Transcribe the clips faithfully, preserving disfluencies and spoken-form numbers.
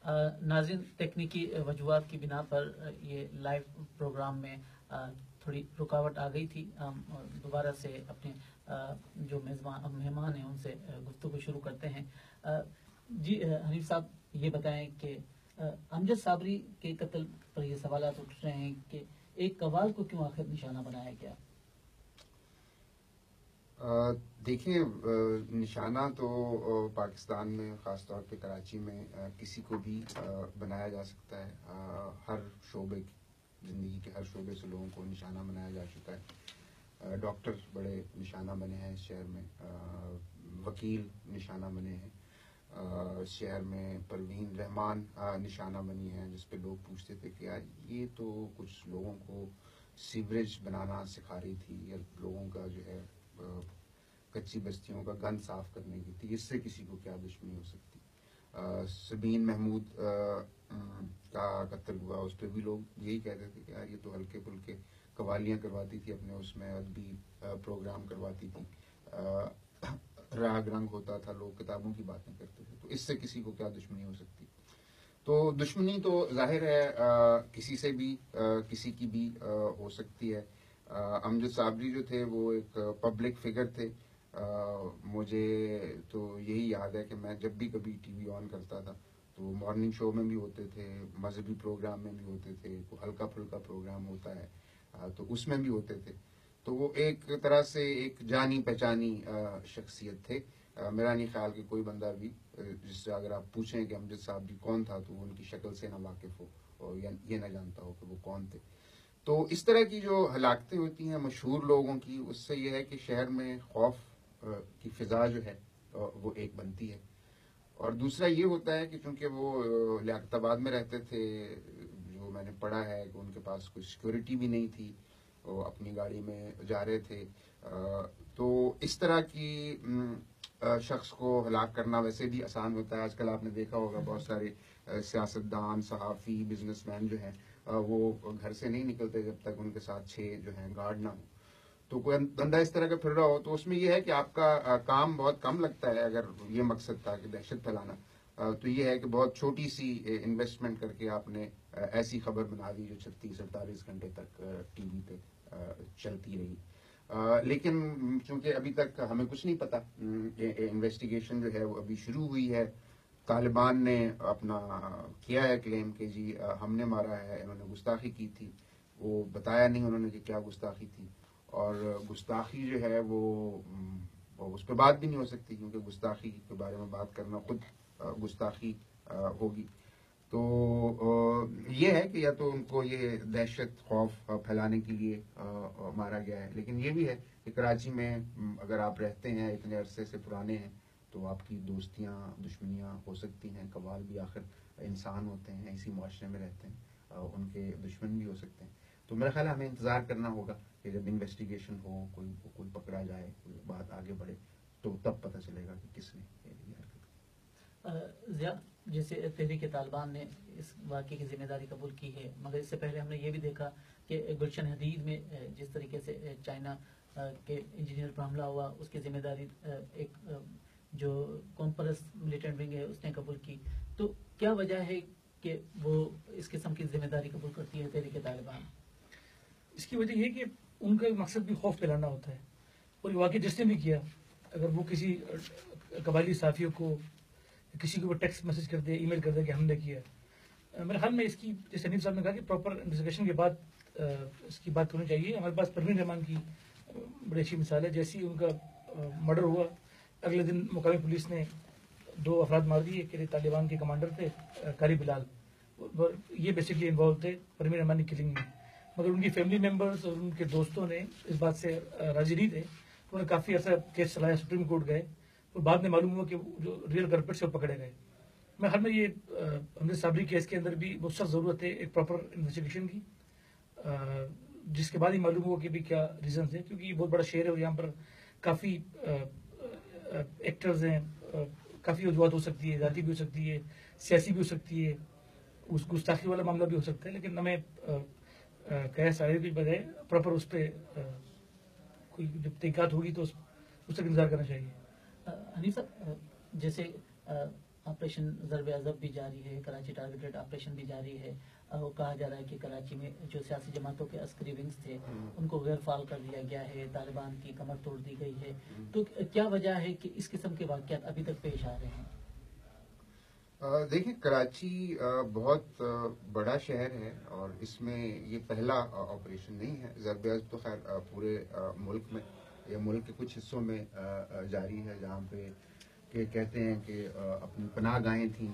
ناظرین تکنیکی وجوہات کی بنا پر یہ لائیو پروگرام میں تھوڑی رکاوٹ آ گئی تھی. ہم دوبارہ سے اپنے جو میزبان مہمان ہیں ان سے گفتگو شروع کرتے ہیں. جی حنیف صاحب یہ بتائیں کہ امجد صابری کے قتل پر یہ سوالات اٹھ رہے ہیں کہ ایک قوال کو کیوں آخر نشانہ بنایا گیا؟ دیکھیں نشانہ تو پاکستان میں خاص طور پہ کراچی میں کسی کو بھی بنایا جا سکتا ہے. ہر شعبے زندگی کے ہر شعبے سے لوگوں کو نشانہ بنایا جا چکا ہے. ڈاکٹر بڑے نشانہ بنے ہیں اس شہر میں, وکیل نشانہ بنے ہیں اس شہر میں, پروین رحمان نشانہ بنی ہے جس پہ لوگ پوچھتے تھے کہ یار یہ تو کچھ لوگوں کو سیوریج بنانا سکھا رہی تھی یا لوگوں کا جو ہے کچی بستیوں کا گند صاف کرنے کی تھی, اس سے کسی کو کیا دشمنی ہو سکتی. سبین محمود کا قتل ہوا, اس پہ بھی لوگ یہی کہتے تھے کہ یار یہ تو ہلکے پھلکے قوالیاں کرواتی تھی اپنے اس میں, ادبی پروگرام کرواتی تھی, راگ رنگ ہوتا تھا, لوگ کتابوں کی باتیں کرتے تھے, تو اس سے کسی کو کیا دشمنی ہو سکتی. تو دشمنی تو ظاہر ہے کسی سے بھی کسی کی بھی ہو سکتی ہے. امجد صابری جو تھے وہ ایک پبلک فگر تھے. مجھے تو یہی یاد ہے کہ میں جب بھی کبھی ٹی وی آن کرتا تھا تو مارننگ شو میں بھی ہوتے تھے, مذہبی پروگرام میں بھی ہوتے تھے, کوئی ہلکا پھلکا پروگرام ہوتا ہے تو اس میں بھی ہوتے تھے. تو وہ ایک طرح سے ایک جانی پہچانی شخصیت تھے. میرا نہیں خیال کہ کوئی بندہ بھی جس سے اگر آپ پوچھیں کہ امجد صابری کون تھا تو وہ ان کی شکل سے نہ واقف ہو اور یہ نہ جانتا ہو کہ وہ کون تھے. تو اس طرح کی جو ہلاکتیں ہوتی ہیں مشہور لوگوں کی, اس سے یہ ہے کہ شہر میں خوف کی فضا جو ہے وہ ایک بنتی ہے. اور دوسرا یہ ہوتا ہے کہ چونکہ وہ لیاقت آباد میں رہتے تھے, جو میں نے پڑھا ہے کہ ان کے پاس کوئی سیکورٹی بھی نہیں تھی, وہ اپنی گاڑی میں جا رہے تھے, تو اس طرح کی شخص کو ہلاک کرنا ویسے بھی آسان ہوتا ہے. آج کل آپ نے دیکھا ہوگا بہت سارے سیاستدان, صحافی, بزنس مین جو ہیں وہ گھر سے نہیں نکلتے جب تک ان کے ساتھ چھ جو ہیں گارڈ نہ ہو. تو کوئی بندہ اس طرح کا پھر رہا ہو تو اس میں یہ ہے کہ آپ کا کام بہت کم لگتا ہے. اگر یہ مقصد تھا کہ دہشت پھیلانا, تو یہ ہے کہ بہت چھوٹی سی انویسٹمنٹ کر کے آپ نے ایسی خبر بنا دی جو چھتیس اڑتالیس گھنٹے تک ٹی وی پہ چلتی رہی. لیکن چونکہ ابھی تک ہمیں کچھ نہیں پتا, انویسٹیگیشن جو ہے وہ ابھی شروع ہوئی ہے. طالبان نے اپنا کیا ہے کلیم کہ جی ہم نے مارا ہے, انہوں نے گستاخی کی تھی. وہ بتایا نہیں انہوں نے کہ کیا گستاخی تھی, اور گستاخی جو ہے وہ اس پہ بات بھی نہیں ہو سکتی کیونکہ گستاخی کے بارے میں بات کرنا خود گستاخی ہوگی. تو یہ ہے کہ یا تو ان کو یہ دہشت خوف پھیلانے کے لیے مارا گیا ہے, لیکن یہ بھی ہے کہ کراچی میں اگر آپ رہتے ہیں اتنے عرصے سے پرانے ہیں تو آپ کی دوستیاں دشمنیاں ہو سکتی ہیں. قوال بھی آخر انسان ہوتے ہیں, اسی معاشرے میں رہتے ہیں, ان کے دشمن بھی ہو سکتے ہیں. تو میرا خیال ہے ہمیں انتظار کرنا ہوگا کہ جب انویسٹیگیشن ہو, کوئی کوئی پکڑا جائے, کوئی بات آگے بڑھے, تو تب پتہ چلے گا کہ کس نے یہ حرکت. ضیاء, جیسے تحریک طالبان نے اس واقعے کی ذمہ داری قبول کی ہے, مگر اس سے پہلے ہم نے یہ بھی دیکھا کہ گلشن حدید میں جس طریقے سے چائنا کے انجینئر پر حملہ ہوا, اس کی ذمہ داری ایک جو کمپرس ملیٹنٹ ونگ ہے اس نے قبول کی. تو کیا وجہ ہے کہ وہ اس قسم کی ذمہ داری قبول کرتی ہے تحریک طالبان؟ اس کی وجہ یہ کہ ان کا مقصد بھی خوف پھیلانا ہوتا ہے, اور یہ واقعہ جس نے بھی کیا, اگر وہ کسی قبائلی صحافیوں کو کسی کو ٹیکسٹ میسج کر دے, ای میل کر دے کہ ہم نے کیا, میرے خیال میں اس کی جیسے حنیف صاحب نے کہا کہ پراپر انویسٹیگیشن کے بعد اس کی بات کرنی چاہیے. ہمارے پاس پروین رحمان کی بڑی اچھی مثال ہے. جیسی ان کا مرڈر ہوا اگلے دن مقامی پولیس نے دو افراد مار دیے کہ طالبان کے کمانڈر تھے, قاری بلال, یہ بیسکلی انوالو تھے پروین رحمان کی کلنگ میں, مگر ان کی فیملی ممبرز اور ان کے دوستوں نے اس بات سے راضی نہیں تھے. انہوں نے کافی عرصہ کیس چلایا, سپریم کورٹ گئے, اور بعد میں معلوم ہوا کہ جو ریئل کلپرٹس ہیں وہ پکڑے گئے. میں خیال میں یہ امجد صابری کیس کے اندر بھی بہت سخت ضرورت ہے ایک پراپر انویسٹیگیشن کی, جس کے بعد ہی معلوم ہوا کہ بھی کیا ریزنز ہیں, کیونکہ یہ بہت بڑا شہر ہے اور یہاں پر کافی ایکٹرز ہیں, کافی وجوہات ہو سکتی ہے, ذاتی بھی ہو سکتی ہے, سیاسی بھی ہو سکتی ہے, اس گستاخی والا معاملہ بھی ہو سکتا ہے. لیکن ہمیں کہہ سارے کی بجائے پراپر اس پہ کوئی جب تحقیقات ہوگی تو اس تک انتظار کرنا چاہیے. حنیف صاحب, جیسے آپریشن ضرب عضب بھی جاری ہے، کراچی ٹارگیٹڈ آپریشن بھی جاری ہے، اور کہا جا رہا ہے کہ کراچی میں جو سیاسی جماعتوں کے عسکری ونگز تھے ان کو غیر فعال کر دیا گیا ہے، طالبان کی کمر توڑ دی گئی ہے. تو کیا وجہ ہے کہ اس قسم کے واقعات ابھی تک پیش آ رہے ہیں؟ دیکھیں، کراچی بہت بڑا شہر ہے اور اس میں یہ پہلا آپریشن نہیں ہے. ضرب عضب تو خیر پورے ملک میں یا ملک کے کچھ حصوں میں جاری ہے جہاں پہ کہ کہتے ہیں کہ اپنی پناہ گاہیں تھیں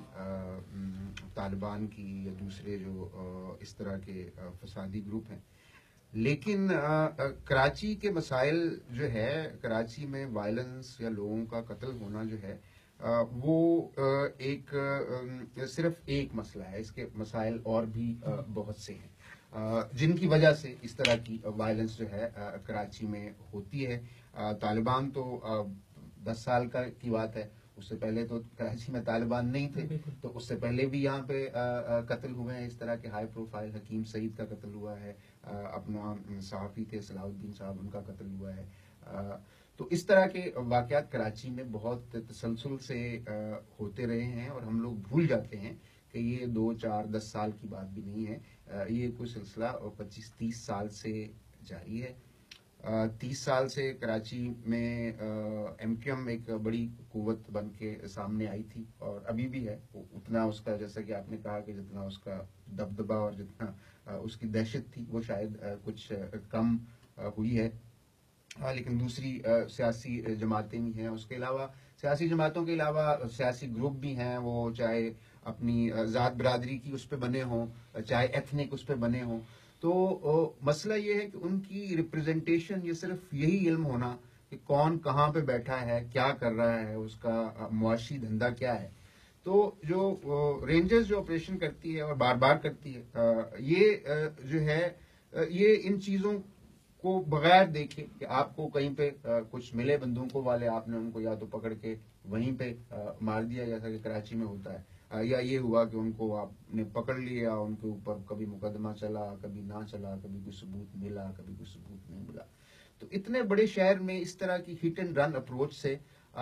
طالبان کی یا دوسرے جو اس طرح کے فسادی گروپ ہیں. لیکن کراچی کے مسائل جو ہے، کراچی میں وائلنس یا لوگوں کا قتل ہونا جو ہے وہ ایک صرف ایک مسئلہ ہے. اس کے مسائل اور بھی بہت سے ہیں جن کی وجہ سے اس طرح کی وائلنس جو ہے کراچی میں ہوتی ہے. طالبان تو دس سال کا کی بات ہے، اس سے پہلے تو کراچی میں طالبان نہیں تھے، تو اس سے پہلے بھی یہاں پہ قتل ہوئے ہیں اس طرح کے ہائی پروفائل. حکیم سعید کا قتل ہوا ہے، اپنا صحافی تھے صلاح الدین صاحب، ان کا قتل ہوا ہے. تو اس طرح کے واقعات کراچی میں بہت تسلسل سے ہوتے رہے ہیں اور ہم لوگ بھول جاتے ہیں کہ یہ دو چار دس سال کی بات بھی نہیں ہے. یہ کوئی سلسلہ پچیس تیس سال سے جاری ہے. تیس سال سے کراچی میں ایم کیو ایم ایک بڑی قوت بن کے سامنے آئی تھی اور ابھی بھی ہے. اتنا اس کا، جیسا کہ آپ نے کہا کہ جتنا اس کا دبدبا اور جتنا اس کی دہشت تھی وہ شاید کچھ کم ہوئی ہے. لیکن دوسری سیاسی جماعتیں بھی ہیں. اس کے علاوہ سیاسی جماعتوں کے علاوہ سیاسی گروپ بھی ہیں، وہ چاہے اپنی ذات برادری کی اس پہ بنے ہوں، چاہے ایتھنک اس پہ بنے ہوں. تو مسئلہ یہ ہے کہ ان کی ریپرزنٹیشن، یہ صرف یہی علم ہونا کہ کون کہاں پہ بیٹھا ہے، کیا کر رہا ہے، اس کا معاشی دھندا کیا ہے. تو جو رینجرز جو آپریشن کرتی ہے اور بار بار کرتی ہے، یہ جو ہے یہ ان چیزوں کو بغیر دیکھے کہ آپ کو کہیں پہ کچھ ملے بندوقوں والے، آپ نے ان کو یا تو پکڑ کے وہیں پہ مار دیا جیسا کہ کراچی میں ہوتا ہے، یا یہ ہوا کہ ان کو آپ نے پکڑ لیا، ان کے اوپر کبھی مقدمہ چلا، کبھی نہ چلا، کبھی کوئی ثبوت ملا، کبھی کوئی ثبوت نہیں ملا. تو اتنے بڑے شہر میں اس طرح کی ہٹ اینڈ رن اپروچ سے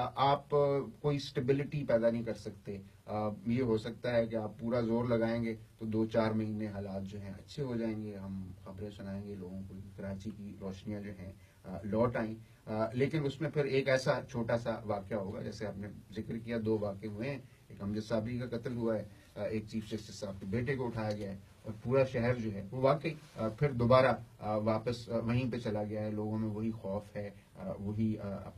آپ کوئی اسٹیبلٹی پیدا نہیں کر سکتے. یہ ہو سکتا ہے کہ آپ پورا زور لگائیں گے تو دو چار مہینے حالات جو ہیں اچھے ہو جائیں گے، ہم خبریں سنائیں گے لوگوں کو، کراچی کی روشنیاں جو ہیں لوٹ آئیں. لیکن اس میں پھر ایک ایسا چھوٹا سا واقعہ ہوگا، جیسے آپ نے ذکر کیا دو واقعے ہوئے ہیں. ایک امجد صابری کا قتل ہوا ہے، ایک چیف جسٹس صاحب کے بیٹے کو اٹھایا گیا ہے، اور پورا شہر جو ہے وہ واقعی پھر دوبارہ واپس وہیں پہ چلا گیا ہے. لوگوں میں وہی خوف ہے، وہی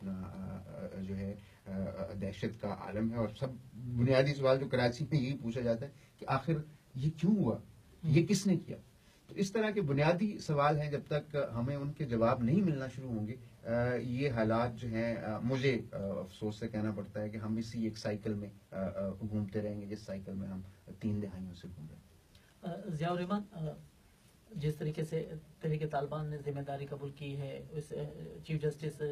اپنا جو ہے دہشت کا عالم ہے. اور سب بنیادی سوال جو کراچی میں یہی پوچھا جاتا ہے کہ آخر یہ کیوں ہوا، یہ کس نے کیا. تو اس طرح کے بنیادی سوال ہیں، جب تک ہمیں ان کے جواب نہیں ملنا شروع ہوں گے یہ حالات جو ہیں، مجھے افسوس سے کہنا پڑتا ہے کہ ہم اسی ایک سائیکل میں گھومتے رہیں گے جس سائیکل میں ہم تین دہائیوں سے گھوم رہے ہیں. ضیاء الرحمان، جس طریقے سے تحریک طالبان نے ذمہ داری قبول کی ہے، اس چیف جسٹس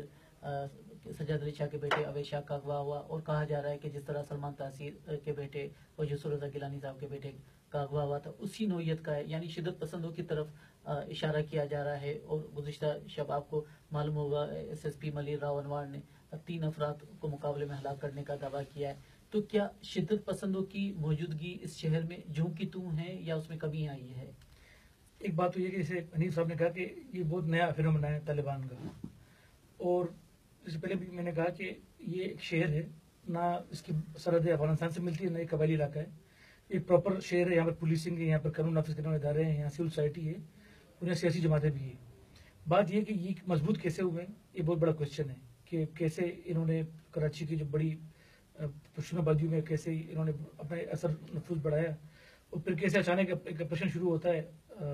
سجاد علی شاہ کے بیٹے اویس شاہ کا اغوا ہوا، اور کہا جا رہا ہے کہ جس طرح سلمان تاثیر کے بیٹے اور یسر رضا گیلانی صاحب کے بیٹے کا اغوا ہوا تھا، اسی نوعیت کا ہے. یعنی شدت پسندوں کی طرف اشارہ کیا جا رہا ہے. اور گزشتہ شب آپ کو معلوم ہوگا S S P Malir Rao Anwar نے تین افراد کو مقابلے میں ہلاک کرنے کا دعویٰ کیا ہے. تو کیا شدت پسندوں کی موجودگی اس شہر میں جوں کی توں ہے یا اس میں کمی آئی ہے؟ ایک بات تو یہ کہ جیسے حنیف صاحب نے کہا کہ یہ بہت نیا فنومنا ہے طالبان کا، اور اس سے پہلے بھی میں نے کہا کہ یہ ایک شہر ہے، نہ اس کی سرحد افغانستان سے ملتی ہے، نہ یہ قبائلی علاقہ ہے. یہ پراپر شہر ہے، یہاں پر پولیسنگ ہے، یہاں پر قانون نافذ کرنے والے ادارے ہیں، یہاں سول سوسائٹی ہے، اور یہاں سیاسی جماعتیں بھی ہیں. بات یہ کہ یہ مضبوط کیسے ہوئے ہیں، یہ بہت بڑا کوشچن ہے کہ کیسے انہوں نے کراچی کی جو بڑی پشتون آبادیوں میں کیسے انہوں نے اپنا اثر نفوذ بڑھایا، اور پھر کیسے اچانک ایک آپریشن شروع ہوتا ہے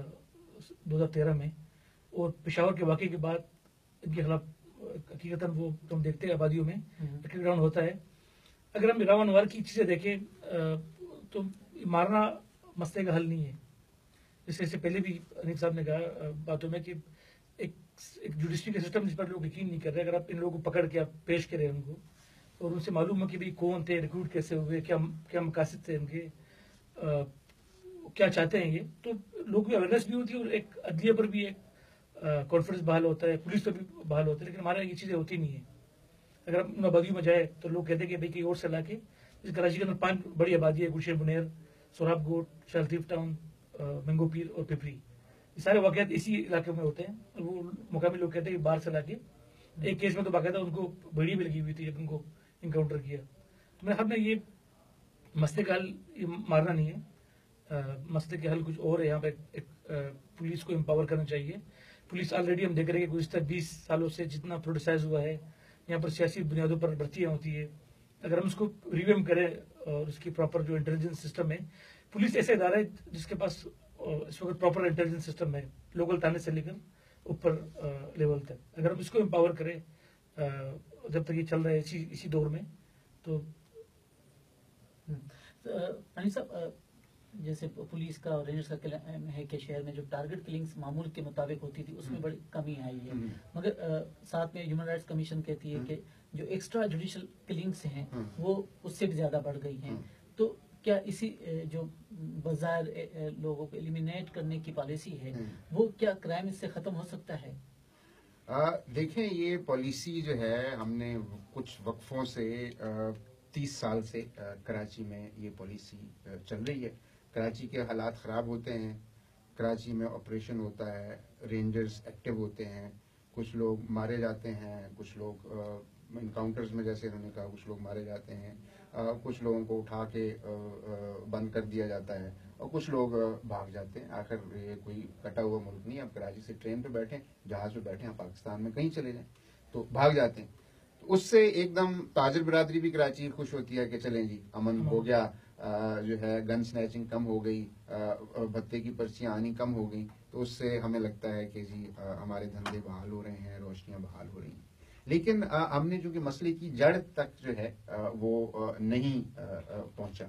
دو ہزار تیرہ میں، اور پشاور کے واقعے کے بعد ان کے خلاف حقیقتاً وہ تم دیکھتے ہیں آبادیوں میں کریک ڈاؤن ہوتا ہے. اگر ہم راو انوار کی چیزیں دیکھیں تو مارنا مسئلے کا حل نہیں ہے. جیسے اس سے پہلے بھی حنیف صاحب نے کہا باتوں میں کہ ایک ایک جوڈیشری کا سسٹم جس پر لوگ یقین نہیں کر رہے. اگر آپ ان لوگوں کو پکڑ کے آپ پیش کریں ان کو اور ان سے معلوم ہو کہ بھائی کون تھے، ریکروٹ کیسے ہوئے، کیا کیا مقاصد تھے ان کے، کیا چاہتے ہیں یہ، تو لوگوں کی اویئرنیس بھی ہوتی ہے اور ایک عدلیہ پر بھی ایک کانفیڈنس بحال ہوتا ہے، پولیس پر بھی بحال ہوتا ہے. لیکن ہمارے یہ چیزیں ہوتی نہیں ہیں. اگر ہم ان آبادیوں میں جائے تو لوگ کہتے ہیں کہ بھائی کہیں اور سے لا کے इस कराची के अंदर पांच बड़ी आबादी है, गुलशन बुनेर, सोराब गोट, शालतीफ टाउन, मैंगो पीर और पिपरी। ये सारे वाकयात इसी इलाके में होते हैं। और वो मुकामी लोग कहते हैं कि बाहर से लाके, एक केस में तो बाकायदा उनको बेड़ी भी लगी हुई थी जब उनको इनकाउंटर किया। तो मेरे ख्याल में ये मसले का हल ये मारना नहीं है, आ, मसले के हल कुछ और है। यहाँ पे एक, आ, पुलिस को एम्पावर करना चाहिए। पुलिस ऑलरेडी हम देख रहे हैं कि गुज़िश्ता बीस सालों से जितना प्रोडिसाइज हुआ है, यहाँ पर सियासी बुनियादों पर भर्तियाँ होती है। अगर हम उसको रिवेम करें और उसकी प्रॉपर जो इंटेलिजेंस सिस्टम है, पुलिस ऐसा इदारा है जिसके पास इस वक्त प्रॉपर इंटेलिजेंस सिस्टम है, लोकल थाने से लेकर ऊपर लेवल तक। अगर हम इसको एम्पावर करें जब तक ये चल रहा है इसी इसी दौर में, तो अनिल साहब, जैसे पुलिस का और रेंजर्स का कहना है कि शहर में जो टारगेट किलिंग्स मामूल के मुताबिक होती थी उसमें बड़ी कमी आई है, मगर आ, साथ में ह्यूमन राइट्स कमीशन कहती है कि जो एक्स्ट्रा जुडिशियल किलिंग्स हैं वो उससे भी ज्यादा बढ़ गई हैं। तो क्या इसी जो बाजार लोगों को एलिमिनेट करने की पॉलिसी है वो क्या क्राइम इससे खत्म हो सकता है? आ, देखें, ये पॉलिसी जो है हमने कुछ वक्फों से तीस साल से आ, कराची में ये पॉलिसी चल रही है। कराची के हालात ख़राब होते हैं, कराची में ऑपरेशन होता है, रेंजर्स एक्टिव होते हैं, कुछ लोग मारे जाते हैं, कुछ लोग इनकाउंटर्स में जैसे उन्होंने कहा कुछ लोग मारे जाते हैं, आ, कुछ लोगों को उठा के आ, आ, बंद कर दिया जाता है और कुछ लोग आ, भाग जाते हैं। आखिर ये कोई कटा हुआ मुल्क नहीं है। आप कराची से ट्रेन पे बैठे, जहाज पे बैठे, आप पाकिस्तान में कहीं चले जाएं तो भाग जाते हैं। तो उससे एकदम ताजिर बिरादरी भी कराची खुश होती है कि चलें जी, अमन हो गया, आ, जो है गन स्नैचिंग कम हो गई, भत्ते की पर्चियां आनी कम हो गई। तो उससे हमें लगता है कि जी आ, हमारे धंधे बहाल हो रहे हैं, रोशनियां बहाल हो रही हैं। लेकिन आ, हमने जो कि मसले की जड़ तक जो है आ, वो आ, नहीं पहुंचा।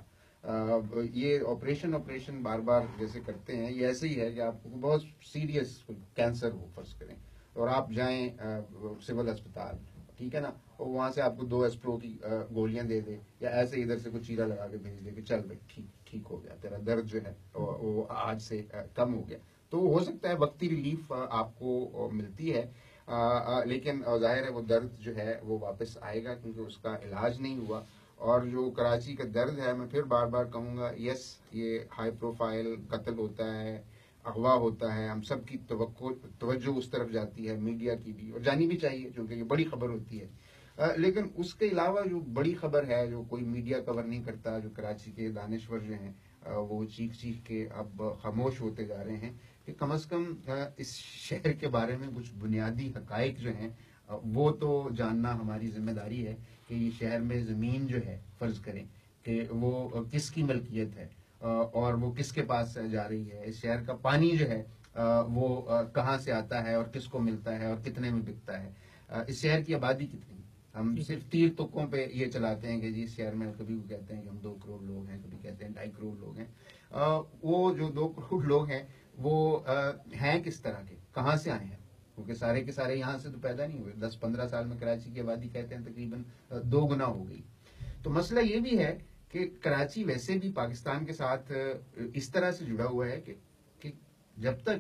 ये ऑपरेशन ऑपरेशन बार बार जैसे करते हैं, ये ऐसे ही है कि आपको बहुत सीरियस कैंसर हो फर्ज करें और आप जाएं सिविल अस्पताल, ठीक है ना, और वहां से आपको दो एस्प्रो की गोलियां दे दे या ऐसे इधर से कुछ चीरा लगा के भेज दे कि चल भाई ठीक ठीक हो गया, तेरा दर्द जो है वो आज से कम हो गया। तो हो सकता है वक्ती रिलीफ आपको मिलती है, आ, आ, लेकिन जाहिर है वो दर्द जो है वो वापस आएगा क्योंकि उसका इलाज नहीं हुआ। और जो कराची का दर्द है, मैं फिर बार बार कहूँगा, यस ये हाई प्रोफाइल कत्ल होता है, अगवा होता है, हम सब की तवज्जो उस तरफ जाती है, मीडिया की भी, और जानी भी चाहिए क्योंकि ये बड़ी खबर होती है। आ, लेकिन उसके अलावा जो बड़ी खबर है जो कोई मीडिया कवर नहीं करता, जो कराची के दानिश्वर जो हैं वो चीख चीख के अब खामोश होते जा रहे हैं कि कम अज कम इस शहर के बारे में कुछ बुनियादी हकाइक जो हैं वो तो जानना हमारी जिम्मेदारी है कि ये शहर में ज़मीन जो है फर्ज करें कि वो किसकी मलकियत है और वो किसके पास जा रही है, इस शहर का पानी जो है वो कहाँ से आता है और किसको मिलता है और कितने में बिकता है, इस शहर की आबादी कितनी। हम सिर्फ तीर तुक्कों पे ये चलाते हैं कि जी इस शहर में कभी कहते हैं कि हम दो करोड़ लोग हैं, कभी कहते हैं ढाई करोड़ लोग हैं। वो जो दो करोड़ लोग हैं वो हैं किस तरह के, कहाँ से आए हैं, क्योंकि सारे के सारे यहाँ से तो पैदा नहीं हुए। दस पंद्रह साल में कराची की आबादी कहते हैं तकरीबन दो गुना हो गई। तो मसला ये भी है कि कराची वैसे भी पाकिस्तान के साथ इस तरह से जुड़ा हुआ है कि, कि जब तक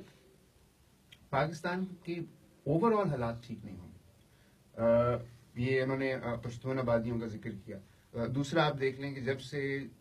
पाकिस्तान के ओवरऑल हालात ठीक नहीं होंगे, ये उन्होंने पश्तून आबादियों का जिक्र किया। दूसरा आप देख लें कि जब से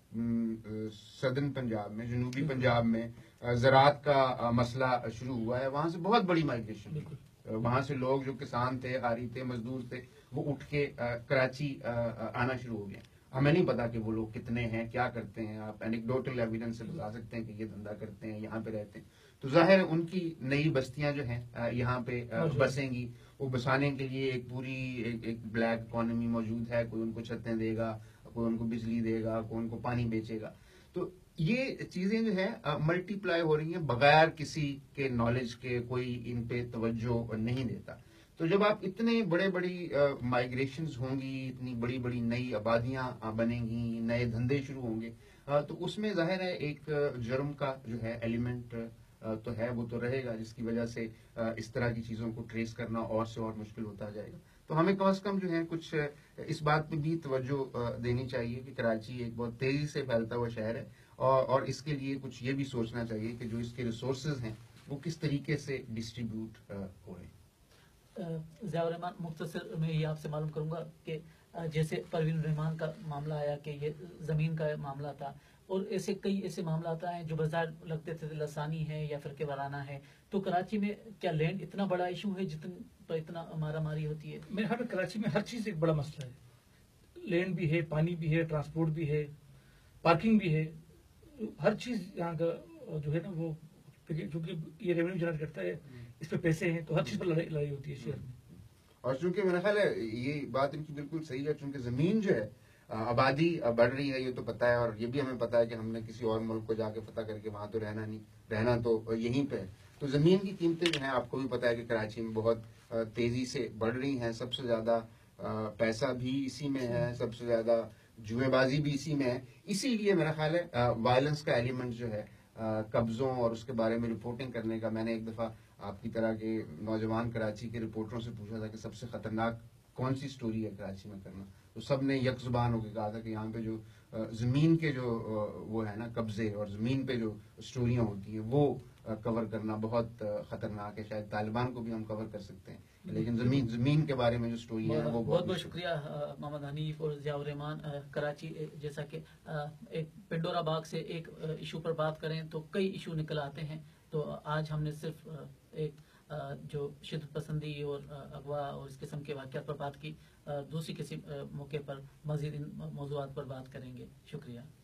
सदर्न पंजाब में, जनूबी पंजाब में ज़राअत का मसला शुरू हुआ है, वहां से बहुत बड़ी माइग्रेशन हुई। वहां से लोग जो किसान थे, हारी थे, मजदूर थे, वो उठ के कराची आना शुरू हो गए। हमें नहीं पता कि वो लोग कितने हैं, क्या करते हैं। आप एनेक्डोटल एविडेंस से बता सकते हैं कि ये धंधा करते हैं, यहाँ पे रहते हैं। तो जाहिर है उनकी नई बस्तियां जो हैं यहाँ पे बसेंगी। वो बसाने के लिए एक पूरी एक, एक ब्लैक इकोनॉमी मौजूद है। कोई उनको छतें देगा, कोई उनको बिजली देगा, कोई उनको पानी बेचेगा। तो ये चीजें जो है मल्टीप्लाई हो रही हैं बगैर किसी के नॉलेज के, कोई इन पे तवज्जो नहीं देता। तो जब आप इतने बड़े बड़ी माइग्रेशंस होंगी, इतनी बड़ी बड़ी नई आबादियां बनेंगी, नए धंधे शुरू होंगे, आ, तो उसमें जाहिर है एक जुर्म का जो है एलिमेंट तो है, वो तो रहेगा, जिसकी वजह से आ, इस तरह की चीजों को ट्रेस करना और से और मुश्किल होता जाएगा। तो हमें कम से कम जो है कुछ इस बात पे भी तवज्जो देनी चाहिए कि कराची एक बहुत तेजी से फैलता हुआ शहर है और, और इसके लिए कुछ ये भी सोचना चाहिए कि जो इसके रिसोर्सेज हैं वो किस तरीके से डिस्ट्रीब्यूट हो रहे हैं। ज़िया-उर-रहमान, मुख्तसर में ये आपसे मालूम करूंगा कि جیسے پروین الرحمان کا معاملہ آیا کہ یہ زمین کا معاملہ تھا، اور ایسے کئی ایسے معاملات آئے جو بظاہر لگتے تھے لسانی ہے یا فرقے وارانہ ہے. تو کراچی میں کیا لینڈ اتنا بڑا ایشو ہے جتن پر اتنا مارا ماری ہوتی ہے؟ میرے خیال میں کراچی میں ہر چیز ایک بڑا مسئلہ ہے. لینڈ بھی ہے، پانی بھی ہے، ٹرانسپورٹ بھی ہے، پارکنگ بھی ہے. ہر چیز یہاں کا جو ہے نا وہ، چونکہ یہ ریونیو جنریٹ کرتا ہے، اس پہ پیسے ہیں، تو ہر چیز پر لڑائی لڑائی ہوتی ہے شہر میں. اور چونکہ میرا خیال ہے یہ بات ان کی بالکل صحیح ہے، چونکہ زمین جو ہے آبادی بڑھ رہی ہے، یہ تو پتا ہے، اور یہ بھی ہمیں پتا ہے کہ ہم نے کسی اور ملک کو جا کے فتح کر کے وہاں تو رہنا نہیں، رہنا تو یہیں پہ ہے. تو زمین کی قیمتیں جو ہیں آپ کو بھی پتا ہے کہ کراچی میں بہت تیزی سے بڑھ رہی ہیں. سب سے زیادہ پیسہ بھی اسی میں ہے، سب سے زیادہ جوئے بازی بھی اسی میں ہے. اسی لیے میرا خیال ہے وائلنس کا ایلیمنٹ جو ہے قبضوں اور اس کے بارے میں رپورٹنگ کرنے کا، میں نے ایک دفعہ آپ کی طرح کے نوجوان کراچی کے رپورٹروں سے پوچھا تھا کہ سب سے خطرناک کون سی سٹوری ہے کراچی میں کرنا، تو سب نے یک زبان ہو کے کہا تھا کہ یہاں پہ جو زمین کے جو وہ ہے نا قبضے اور زمین پہ جو سٹوریاں ہوتی ہیں وہ کور کرنا بہت خطرناک ہے. شاید طالبان کو بھی ہم کور کر سکتے ہیں، لیکن زمین زمین کے بارے میں جو سٹوری ہے وہ بہت بہت شکریہ محمد حنیف اور ضیاء الرحمان. کراچی جیسا کہ ایک پنڈورا باغ سے ایک ایشو پر بات کریں تو کئی ایشو نکل آتے ہیں. تو آج ہم نے صرف ایک جو شدت پسندی اور اغوا اور اس قسم کے واقعات پر بات کی. دوسری کسی موقع پر مزید ان موضوعات پر بات کریں گے. شکریہ.